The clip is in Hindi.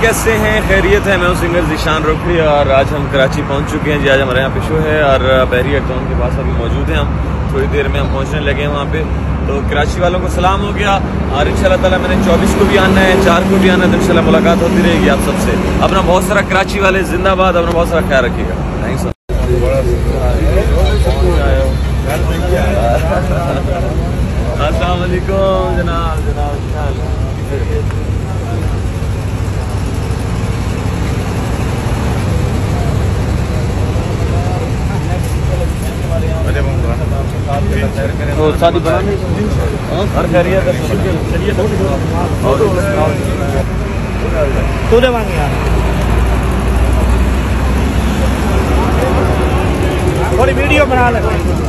कैसे हैं? खैरियत है? मैं हूं सिंगर ज़ीशान रोकड़ी और आज हम कराची पहुंच चुके हैं जी। आज हमारे यहाँ पे शो है और बहरिया टाउन के पास अभी मौजूद हैं हम। थोड़ी देर में हम पहुंचने लगे हैं वहाँ पे। तो कराची वालों को सलाम हो गया और इंशाल्लाह ताला मैंने 24 को भी आना है, 4 को भी आना है, तो इंशाल्लाह मुलाकात होती रहेगी आप सबसे। अपना बहुत सारा कराची वाले जिंदाबाद, अपना बहुत सारा ख्याल रखिएगा। थैंक्स। अस्सलाम वालेकुम जनाब। शादी बनाने हर खैरियत थोड़ी वीडियो बना ले।